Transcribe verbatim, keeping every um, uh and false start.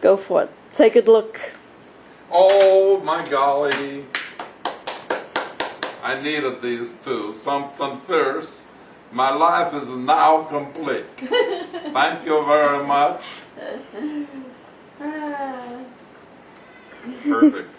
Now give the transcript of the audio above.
Go for it. Take a look. Oh my golly. I needed these two. Something fierce. My life is now complete. Thank you very much. Perfect.